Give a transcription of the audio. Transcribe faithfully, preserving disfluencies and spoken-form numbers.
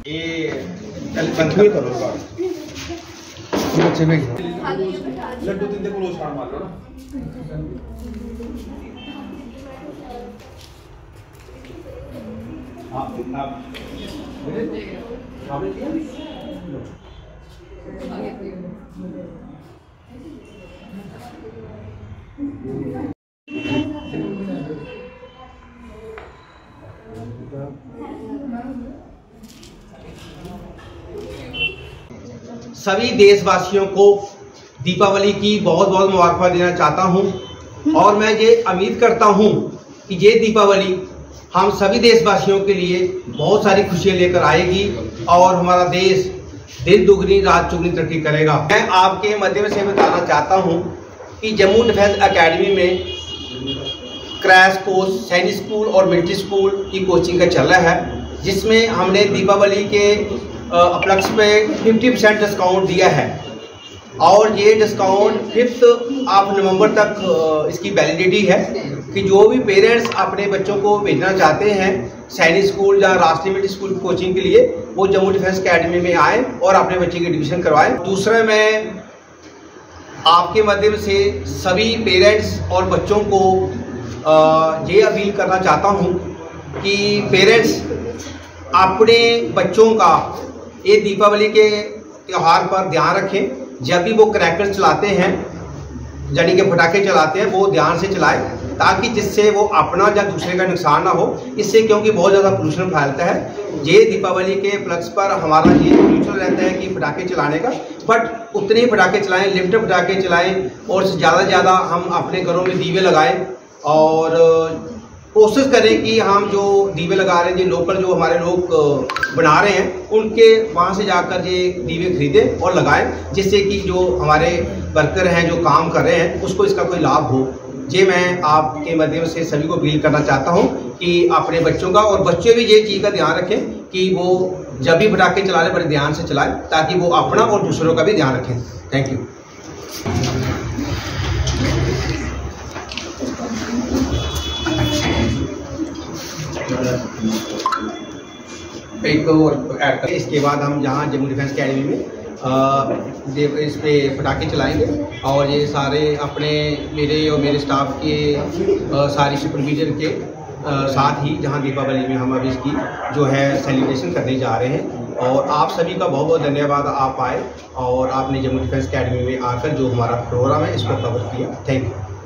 ये कंट्रोल करो बच्चे में लड्डू दिन दे क्लोज छाड़ मार लो ना। आप आप आपने किया सभी देशवासियों को दीपावली की बहुत बहुत मुबारकबाद देना चाहता हूं और मैं ये उम्मीद करता हूं कि ये दीपावली हम सभी देशवासियों के लिए बहुत सारी खुशियां लेकर आएगी और हमारा देश दिन दुगनी रात चौगुनी तरक्की करेगा। मैं आपके माध्यम से बताना चाहता हूं कि जम्मू डिफेंस एकेडमी में क्रैश कोर्स सैनिक स्कूल और मिलिट्री स्कूल की कोचिंग का चल रहा है, जिसमें हमने दीपावली के उपलक्ष्य पे पचास परसेंट डिस्काउंट दिया है और ये डिस्काउंट फिफ्थ ऑफ नवंबर तक इसकी वैलिडिटी है कि जो भी पेरेंट्स अपने बच्चों को भेजना चाहते हैं सैनिक स्कूल या राष्ट्रीय मिलिट्री स्कूल की कोचिंग के लिए वो जम्मू डिफेंस एकेडमी में आए और अपने बच्चे की एडमिशन करवाएं। दूसरा, मैं आपके माध्यम से सभी पेरेंट्स और बच्चों को ये अपील करना चाहता हूँ कि पेरेंट्स अपने बच्चों का ये दीपावली के त्यौहार पर ध्यान रखें। जब भी वो क्रैकर चलाते हैं यानी कि पटाखे चलाते हैं वो ध्यान से चलाएं ताकि जिससे वो अपना या दूसरे का नुकसान ना हो। इससे क्योंकि बहुत ज़्यादा पोल्यूशन फैलता है। ये दीपावली के उपलक्ष्य पर हमारा ये पोल्यूशन रहता है कि पटाखे चलाने का, बट उतने ही पटाखे चलाएं, लिमिटेड पटाखे चलाएं और ज़्यादा से ज़्यादा हम अपने घरों में दीवे लगाएं और कोशिश करें कि हम जो दीवे लगा रहे हैं, जो लोकल जो हमारे लोग बना रहे हैं, उनके वहाँ से जाकर ये दीवे खरीदें और लगाएं, जिससे कि जो हमारे वर्कर हैं जो काम कर रहे हैं उसको इसका कोई लाभ हो। ये मैं आपके माध्यम से सभी को अपील करना चाहता हूँ कि अपने बच्चों का और बच्चे भी ये चीज़ का ध्यान रखें कि वो जब भी पटाखे चला रहे बड़े ध्यान से चलाएं ताकि वो अपना और दूसरों का भी ध्यान रखें। Thank you. एक और ऐड करें। इसके बाद हम जहाँ जम्मू डिफेंस एकेडमी में आ, इस पे पटाखे चलाएंगे और ये सारे अपने मेरे और मेरे स्टाफ के आ, सारी सुपरविजन के आ, साथ ही जहाँ दीपावली में हम अभी इसकी जो है सेलिब्रेशन करने जा रहे हैं। और आप सभी का बहुत बहुत धन्यवाद, आप आए और आपने जम्मू डिफेंस एकेडमी में आकर जो हमारा प्रोग्राम है इस पर कवर किया। Thank you.